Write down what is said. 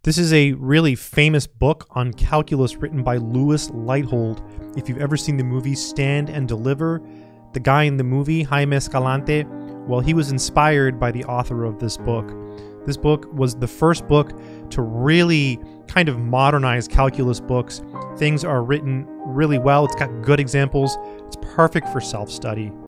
This is a really famous book on calculus written by Louis Leithold. If you've ever seen the movie Stand and Deliver, the guy in the movie, Jaime Escalante, well, he was inspired by the author of this book. This book was the first book to really kind of modernize calculus books. Things are written really well. It's got good examples. It's perfect for self-study.